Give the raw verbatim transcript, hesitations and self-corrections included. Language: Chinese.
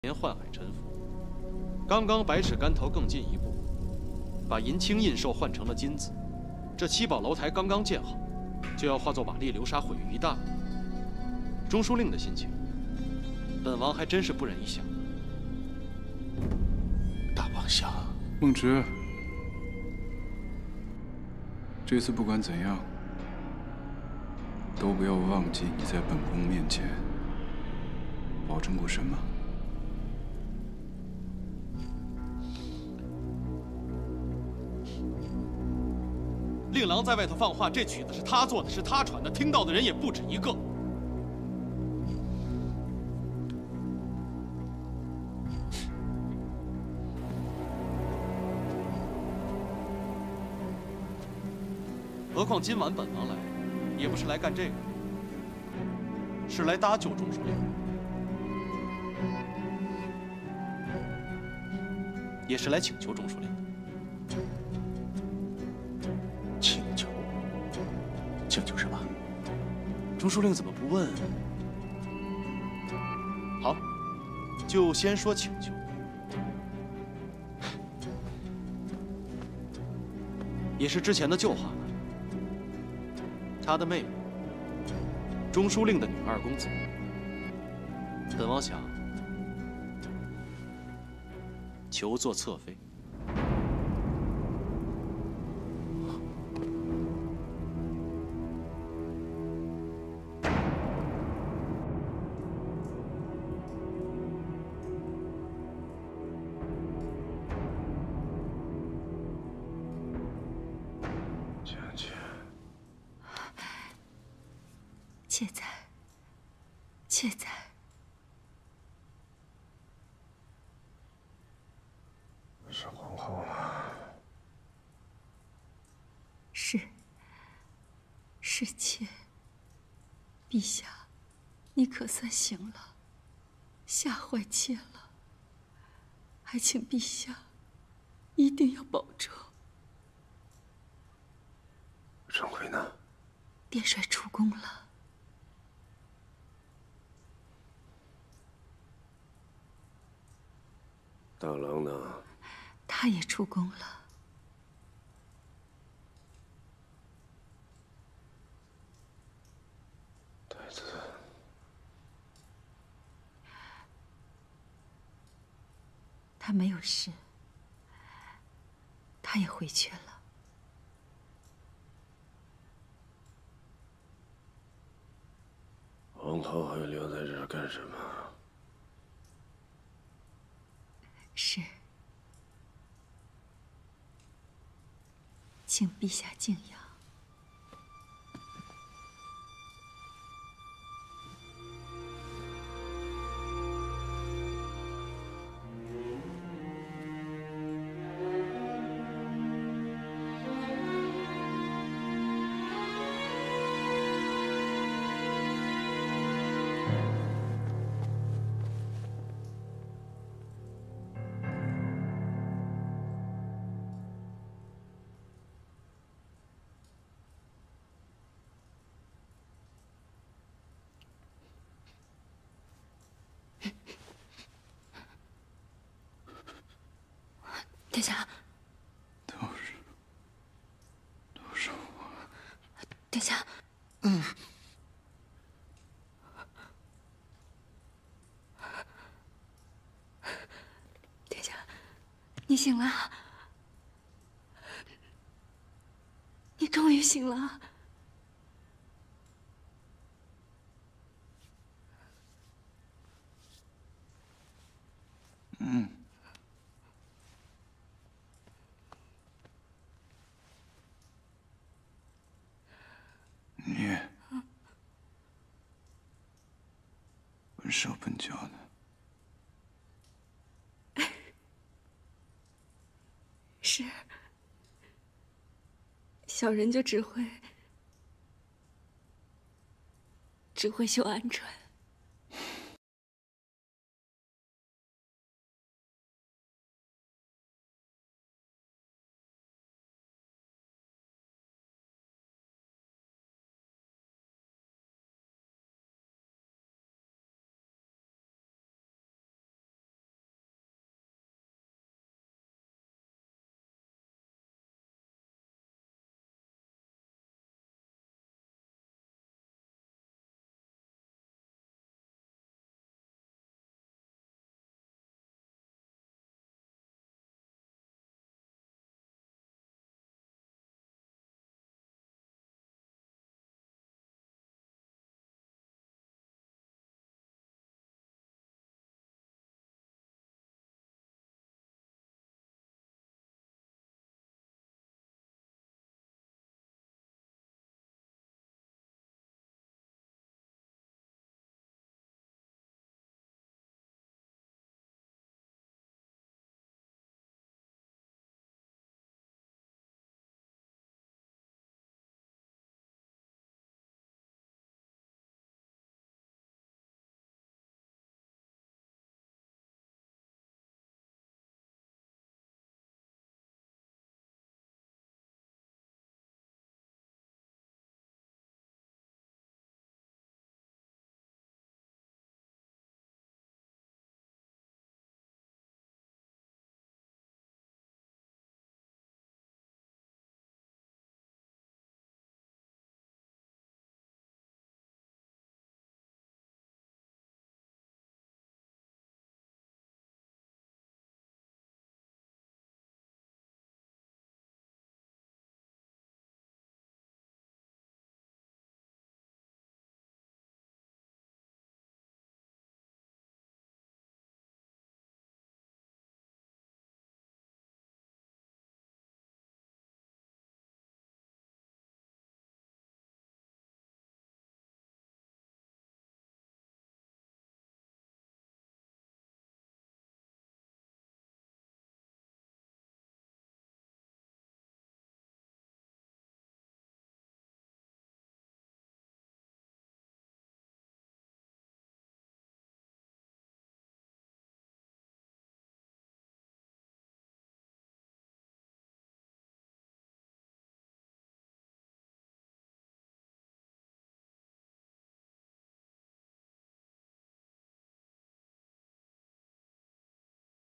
年宦海沉浮，刚刚百尺竿头更进一步，把银青印绶换成了金子。这七宝楼台刚刚建好，就要化作瓦砾流沙，毁于一旦。中书令的心情，本王还真是不忍一想。 大王相， 孟直，这次不管怎样，都不要忘记你在本宫面前保证过什么。 令郎在外头放话，这曲子是他做的，是他传的，听到的人也不止一个。何况今晚本王来，也不是来干这个，是来搭救中书令，也是来请求中书令的。 请求，请求什么？ 中书令怎么不问？好，就先说请求。也是之前的旧话了。他的妹妹，中书令的女二公子，本王想求做侧妃。 妾在，妾在。 是皇后吗？ 是，是妾。陛下，你可算醒了，吓坏妾了。还请陛下一定要保重。 郑奎呢？ 殿帅出宫了。 大郎呢？ 他也出宫了。 太子， 他没有事，他也回去了。 皇头还留在这儿干什么？ 是，请陛下静养。殿下， 都是，都是我。 殿下， 嗯。 殿下，你醒了，你终于醒了。 嗯。 你笨手笨脚的， 是，小人就只会只会绣暗船。